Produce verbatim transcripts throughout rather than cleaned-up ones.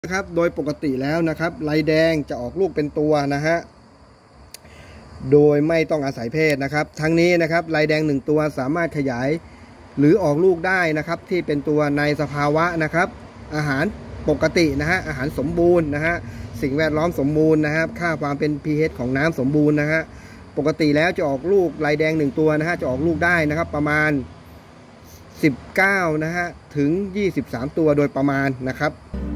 นะครับโดยปกติแล้วนะครับลายแดงจะออกลูกเป็นตัวนะฮะโดยไม่ต้องอาศัยเพศนะครับทั้งนี้นะครับลายแดงหนึ่งตัวสามารถขยายหรือออกลูกได้นะครับที่เป็นตัวในสภาวะนะครับอาหารปกตินะฮะอาหารสมบูรณ์นะฮะสิ่งแวดล้อมสมบูรณ์นะครับค่าความเป็น pH ของน้ำสมบูรณ์นะฮะปกติแล้วจะออกลูกลายแดงหนึ่งตัวนะฮะจะออกลูกได้นะครับประมาณสิบเก้านะฮะถึงยี่สิบสามตัวโดยประมาณนะครับ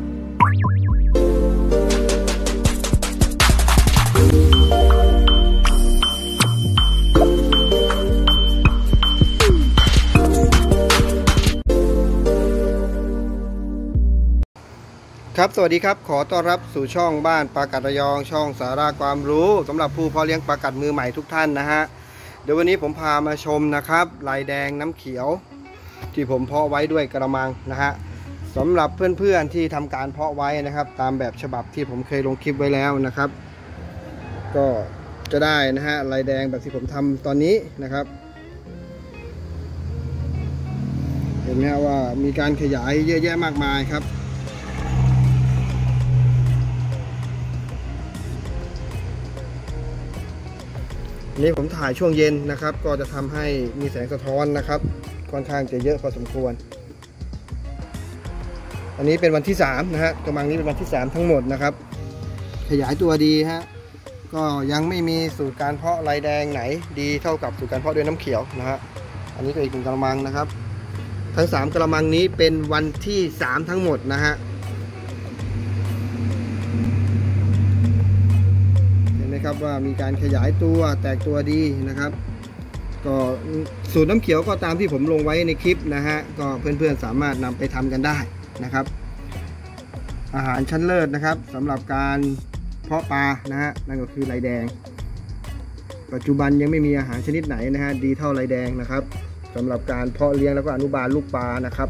ครับสวัสดีครับขอต้อนรับสู่ช่องบ้านปลากัดระยองช่องสาระความรู้สำหรับผู้เพาะเลี้ยงปลากัดมือใหม่ทุกท่านนะฮะเดี๋ยววันนี้ผมพามาชมนะครับลายแดงน้ำเขียวที่ผมเพาะไว้ด้วยกระมังนะฮะสำหรับเพื่อนๆที่ทำการเพาะไว้นะครับตามแบบฉบับที่ผมเคยลงคลิปไว้แล้วนะครับก็จะได้นะฮะลายแดงแบบที่ผมทำตอนนี้นะครับเห็นไหมว่ามีการขยายเยอะแยะมากมายครับนี่ผมถ่ายช่วงเย็นนะครับก็จะทำให้มีแสงสะท้อนนะครับค่อนข้างจะเยอะพอสมควรอันนี้เป็นวันที่สามนะฮะกระมังนี้เป็นวันที่สามทั้งหมดนะครับขยายตัวดีฮะก็ยังไม่มีสูตรการเพาะลายแดงไหนดีเท่ากับสูตรการเพาะด้วยน้ำเขียวนะฮะอันนี้ก็อีกหนึ่งกระมังนะครับทั้งสามกระมังนี้เป็นวันที่สามทั้งหมดนะฮะครับว่ามีการขยายตัวแตกตัวดีนะครับก็สูตรน้ำเขียวก็ตามที่ผมลงไว้ในคลิปนะฮะก็เพื่อนๆสามารถนำไปทำกันได้นะครับอาหารชั้นเลิศนะครับสำหรับการเพาะปลานะฮะนั่นก็คือลายแดงปัจจุบันยังไม่มีอาหารชนิดไหนนะฮะดีเท่าลายแดงนะครับสำหรับการเพาะเลี้ยงแล้วก็อนุบาลลูกปลานะครับ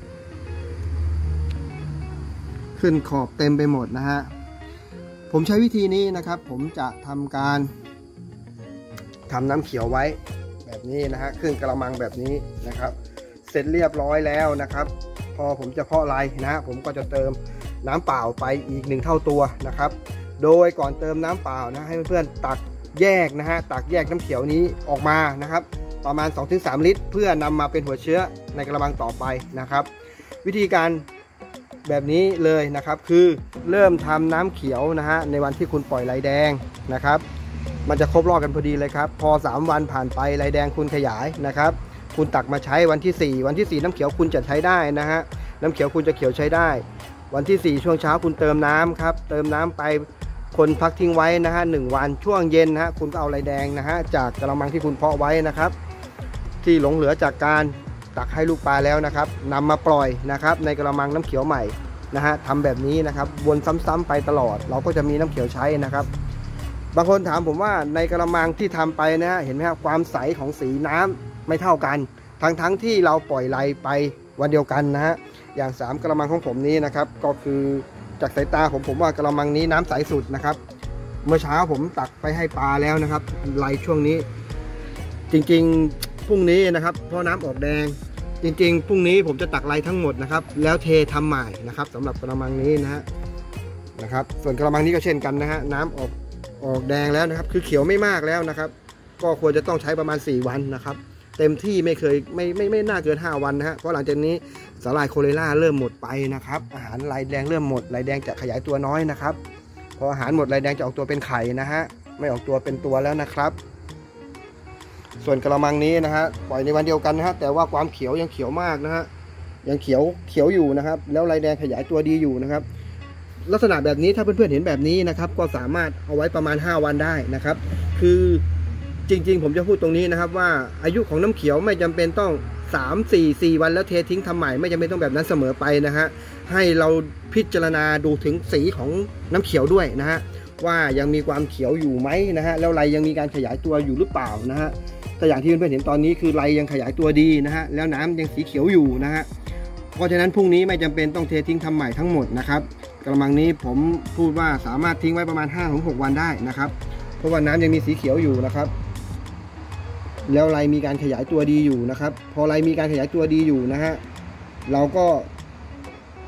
ขึ้นขอบเต็มไปหมดนะฮะผมใช้วิธีนี้นะครับผมจะทำการทำน้ำเขียวไว้แบบนี้นะฮะขึ้นกระมังแบบนี้นะครับเสร็จเรียบร้อยแล้วนะครับพอผมจะเพาะลายนะฮะผมก็จะเติมน้ำเปล่าไปอีกหนึ่งเท่าตัวนะครับโดยก่อนเติมน้ำเปล่านะให้เพื่อนๆตักแยกนะฮะตักแยกน้ำเขียวนี้ออกมานะครับประมาณ สองถึงสาม ลิตรเพื่อนำมาเป็นหัวเชื้อในกระมังต่อไปนะครับวิธีการแบบนี้เลยนะครับคือเริ่มทำน้ำเขียวนะฮะในวันที่คุณปล่อยลายแดงนะครับมันจะครบรอบกันพอดีเลยครับพอสามวันผ่านไปลายแดงคุณขยายนะครับคุณตักมาใช้วันที่สี่วันที่สี่น้ำเขียวคุณจะใช้ได้นะฮะน้ำเขียวคุณจะเขียวใช้ได้วันที่สี่ช่วงเช้าคุณเติมน้ำครับเติมน้ำไปคนพักทิ้งไว้นะฮะหนึ่งวันช่วงเย็นนะฮะคุณก็เอาลายแดงนะฮะจากกระมังที่คุณเพาะไว้นะครับที่หลงเหลือจากการตักให้ลูกปลาแล้วนะครับนำมาปล่อยนะครับในกระมังน้ำเขียวใหม่นะฮะทำแบบนี้นะครับวนซ้ำๆไปตลอดเราก็จะมีน้ำเขียวใช้นะครับบางคนถามผมว่าในกระมังที่ทำไปนะฮะเห็นไหมครับความใสของสีน้ำไม่เท่ากันทั้งๆ ท, ที่เราปล่อยไหลไปวันเดียวกันนะฮะอย่างสามกระมังของผมนี้นะครับก็คือจากสายตาผมผมว่ากระมังนี้น้ำใสสุดนะครับเมื่อเช้าผมตักไปให้ปลาแล้วนะครับไหลช่วงนี้จริงๆพรุ่งนี้นะครับเพราะน้ำออกแดงจริงๆพรุ่งนี้ผมจะตักลายทั้งหมดนะครับแล้วเททำใหม่นะครับสำหรับกระมังนี้นะฮะนะครับส่วนกระมังนี้ก็เช่นกันนะฮะน้ำออกออกแดงแล้วนะครับคือเขียวไม่มากแล้วนะครับก็ควรจะต้องใช้ประมาณสี่วันนะครับเต็มที่ไม่เคยไม่ไม่ไม่น่าเกินห้าวันนะฮะเพราะหลังจากนี้สาหร่ายโคเรล่าเริ่มหมดไปนะครับอาหารลายแดงเริ่มหมดลายแดงจะขยายตัวน้อยนะครับพออาหารหมดลายแดงจะออกตัวเป็นไข่นะฮะไม่ออกตัวเป็นตัวแล้วนะครับส่วนกระมังนี้นะฮะปล่อยในวันเดียวกันนะฮะแต่ว่าความเขียวยังเขียวมากนะฮะยังเขียวเขียวอยู่นะครับแล้วลายแดงขยายตัวดีอยู่นะครับลักษณะแบบนี้ถ้าเพื่อนๆเห็นแบบนี้นะครับก็สามารถเอาไว้ประมาณห้าวันได้นะครับคือจริงๆผมจะพูดตรงนี้นะครับว่าอายุของน้ำเขียวไม่จำเป็นต้องสาม สี่ สี่วันแล้วเททิ้งทำใหม่ไม่จำเป็นต้องแบบนั้นเสมอไปนะฮะให้เราพิจารณาดูถึงสีของน้ำเขียวด้วยนะฮะว่ายังมีความเขียวอยู่ไหมนะฮะแล้วลายยังมีการขยายตัวอยู่หรือเปล่านะฮะแต่อย่างที่เพื่อนๆเห็นตอนนี้คือลายยังขยายตัวดีนะฮะแล้วน้ำยังสีเขียวอยู่นะฮะเพราะฉะนั้นพรุ่งนี้ไม่จำเป็นต้องเททิ้งทำใหม่ทั้งหมดนะครับกระมังนี้ผมพูดว่าสามารถทิ้งไว้ประมาณ ห้าถึงหก วันได้นะครับเพราะว่าน้ำยังมีสีเขียวอยู่นะครับแล้วลายมีการขยายตัวดีอยู่นะครับพอลายมีการขยายตัวดีอยู่นะฮะเราก็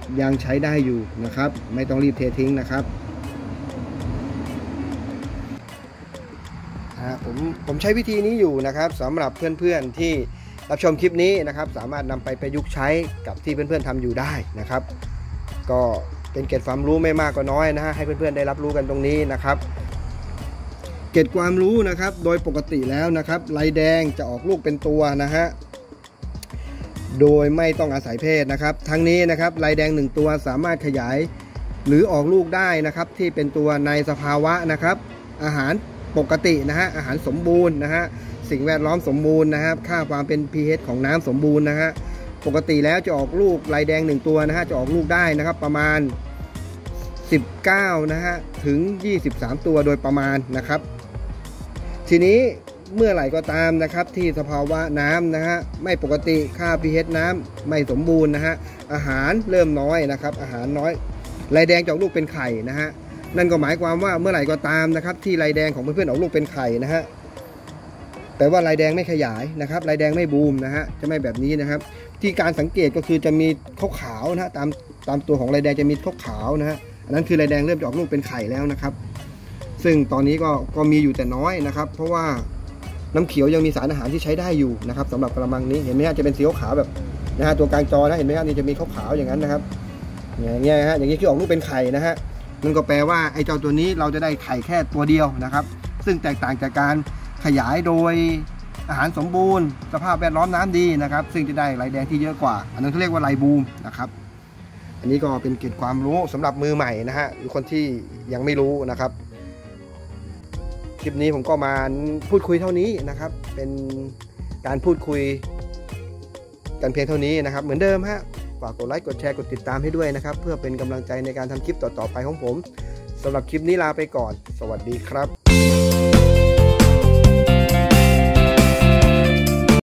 ยังใช้ได้อยู่นะครับไม่ต้องรีบเททิ้งนะครับผมผมใช้วิธีนี้อยู่นะครับสำหรับเพื่อนๆที่รับชมคลิปนี้นะครับสามารถนำไปประยุกต์ใช้กับที่เพื่อนๆทำอยู่ได้นะครับก็เป็นเกร็ดความรู้ไม่มากก็น้อยนะฮะให้เพื่อนๆได้รับรู้กันตรงนี้นะครับเกร็ดความรู้นะครับโดยปกติแล้วนะครับลายแดงจะออกลูกเป็นตัวนะฮะโดยไม่ต้องอาศัยเพศนะครับทั้งนี้นะครับลายแดงหนึ่งตัวสามารถขยายหรือออกลูกได้นะครับที่เป็นตัวในสภาวะนะครับอาหารปกตินะฮะอาหารสมบูรณ์นะฮะสิ่งแวดล้อมสมบูรณ์นะครับค่าความเป็น พี เอช ของน้ำสมบูรณ์นะฮะปกติแล้วจะออกลูกลายแดงหนึ่งตัวนะฮะจะออกลูกได้นะครับประมาณสิบเก้านะฮะถึงยี่สิบสามตัวโดยประมาณนะครับทีนี้เมื่อไหร่ก็ตามนะครับที่สภาวะน้ำนะฮะไม่ปกติค่า พี เอช น้ำไม่สมบูรณ์นะฮะอาหารเริ่มน้อยนะครับอาหารน้อยลายแดงจะออกลูกเป็นไข่นะฮะนั่นก็หมายความว่าเมื่อไหร่ก็ตามนะครับที่ลายแดงของเพื่อนๆออกลูกเป็นไข่นะฮะแปลว่าลายแดงไม่ขยายนะครับลายแดงไม่บูมนะฮะจะไม่แบบนี้นะครับที่การสังเกตก็คือจะมีขาวๆนะฮะตามตามตัวของลายแดงจะมีขาวๆนะฮะอันนั้นคือลายแดงเริ่มจะออกลูกเป็นไข่แล้วนะครับซึ่งตอนนี้ก็ก็มีอยู่แต่น้อยนะครับเพราะว่าน้ำเขียวยังมีสารอาหารที่ใช้ได้อยู่นะครับสำหรับกระมังนี้เห็นไหมฮะจะเป็นสีขาวแบบนะฮะตัวกลางจอนะเห็นไหมฮะนี่จะมีขาวๆอย่างนั้นนะครับอย่างเงี้ยฮะอย่างนี้คือออกลูกเป็นไข่นะฮะนั่นก็แปลว่าไอ้เจ้าตัวนี้เราจะได้ไข่แค่ตัวเดียวนะครับซึ่งแตกต่างจากการขยายโดยอาหารสมบูรณ์สภาพแวดล้อมน้ำดีนะครับซึ่งจะได้ลายแดงที่เยอะกว่าอันนั้นเขาเรียกว่าลายบูมนะครับอันนี้ก็เป็นเกร็ดความรู้สำหรับมือใหม่นะฮะหรือคนที่ยังไม่รู้นะครับคลิปนี้ผมก็มาพูดคุยเท่านี้นะครับเป็นการพูดคุยกันเพียงเท่านี้นะครับเหมือนเดิมฮะฝากกดไลค์กดแชร์กดติดตามให้ด้วยนะครับเพื่อเป็นกำลังใจในการทำคลิปต่อๆไปของผมสำหรับคลิปนี้ลาไปก่อนสวัสดีครับ